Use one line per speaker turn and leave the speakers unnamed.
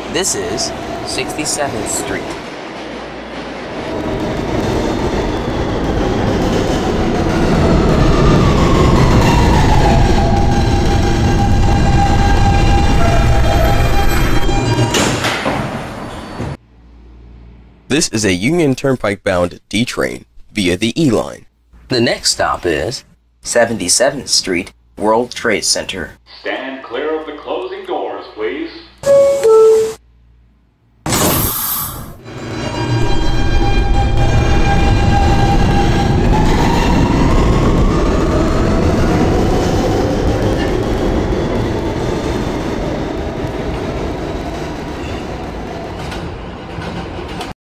This is 67th Street.
This is a Union Turnpike bound D train via the E line.
The next stop is 77th Street, World Trade Center.
Stand